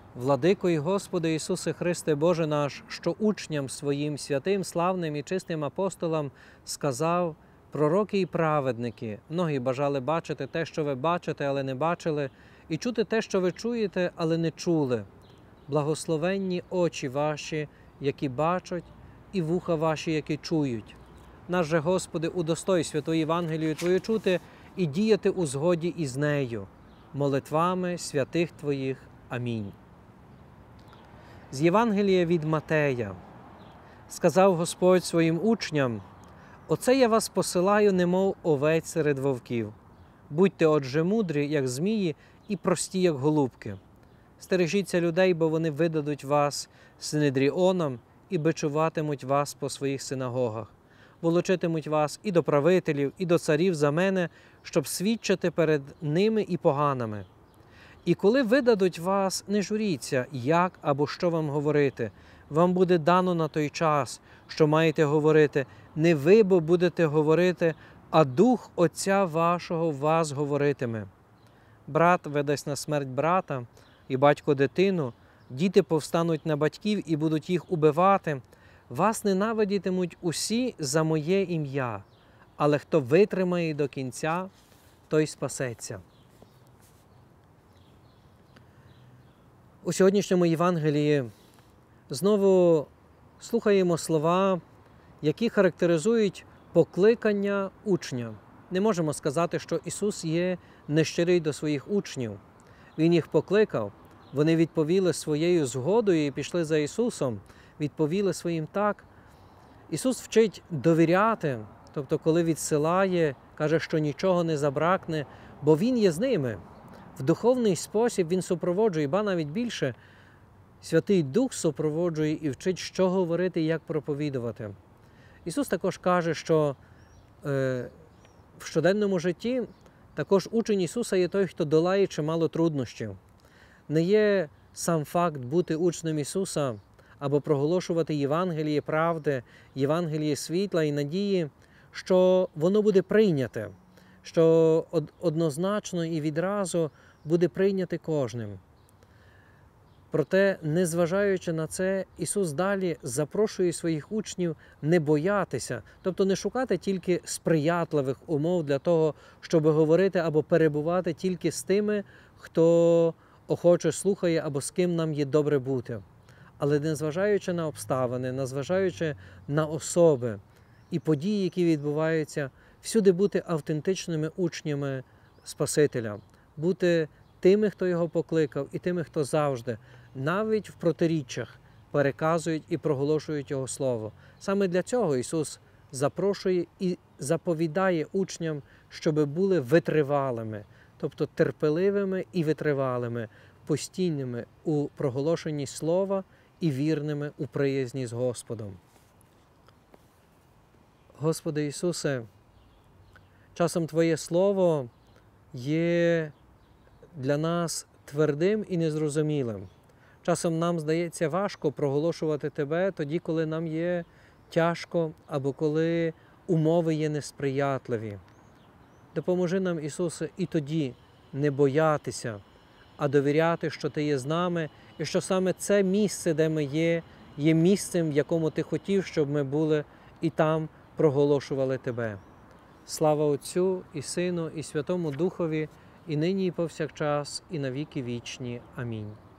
Владико і Господи Ісусе Христе, Боже наш, що учням Своїм святим, славним і чистим апостолам сказав: пророки і праведники, многі бажали бачити те, що ви бачите, але не бачили, і чути те, що ви чуєте, але не чули. Благословенні очі ваші, які бачать, і вуха ваші, які чують. Наш же, Господи, удостой святої Євангелію Твою чути і діяти у згоді із нею, молитвами святих Твоїх. Амінь. З Євангелія від Матея. Сказав Господь своїм учням: «Оце я вас посилаю, немов овець серед вовків. Будьте отже мудрі, як змії, і прості, як голубки. Стережіться людей, бо вони видадуть вас синедріонам і бичуватимуть вас по своїх синагогах. Волочитимуть вас і до правителів, і до царів за мене, щоб свідчити перед ними і поганими. І коли видадуть вас, не журіться, як або що вам говорити. Вам буде дано на той час, що маєте говорити. Не ви, бо будете говорити, а Дух Отця вашого в вас говоритиме. Брат видасть на смерть брата, і батько дитину, діти повстануть на батьків і будуть їх убивати. Вас ненавидітимуть усі за моє ім'я, але хто витримає до кінця, той спасеться». У сьогоднішньому Євангелії знову слухаємо слова, які характеризують покликання учня. Не можемо сказати, що Ісус є нещирий до своїх учнів. Він їх покликав, вони відповіли своєю згодою і пішли за Ісусом, відповіли своїм «так». Ісус вчить довіряти, тобто коли відсилає, каже, що нічого не забракне, бо Він є з ними. В духовний спосіб Він супроводжує, ба навіть більше, Святий Дух супроводжує і вчить, що говорити і як проповідувати. Ісус також каже, що в щоденному житті також учень Ісуса є той, хто долає чимало труднощів. Не є сам факт бути учнем Ісуса або проголошувати Євангеліє правди, Євангеліє світла і надії, що воно буде прийняте, що однозначно і відразу буде прийняте кожним. Проте, незважаючи на це, Ісус далі запрошує своїх учнів не боятися, тобто не шукати тільки сприятливих умов для того, щоб говорити або перебувати тільки з тими, хто охоче слухає або з ким нам є добре бути. Але незважаючи на обставини, незважаючи на особи і події, які відбуваються, всюди бути автентичними учнями Спасителя, бути тими, хто його покликав, і тими, хто завжди, навіть в протиріччях, переказують і проголошують Його Слово. Саме для цього Ісус запрошує і заповідає учням, щоб були витривалими, тобто терпеливими і витривалими, постійними у проголошенні Слова і вірними у приязні з Господом. Господи Ісусе, часом Твоє Слово є для нас твердим і незрозумілим. Часом нам здається важко проголошувати Тебе тоді, коли нам є тяжко або коли умови є несприятливі. Допоможи нам, Ісусе, і тоді не боятися, а довіряти, що Ти є з нами, і що саме це місце, де ми є місцем, в якому Ти хотів, щоб ми були, і там проголошували Тебе. Слава Отцю і Сину, і Святому Духові, і нині, і повсякчас, і на віки вічні. Амінь.